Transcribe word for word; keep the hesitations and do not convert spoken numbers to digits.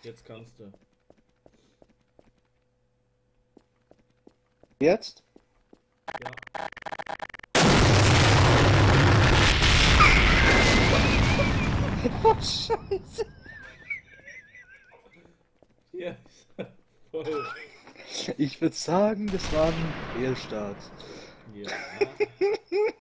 Jetzt kannst du. Jetzt? Ja. Oh, Scheiße. Ja, voll. Ich würde sagen, das war ein Fehlstart. Ja.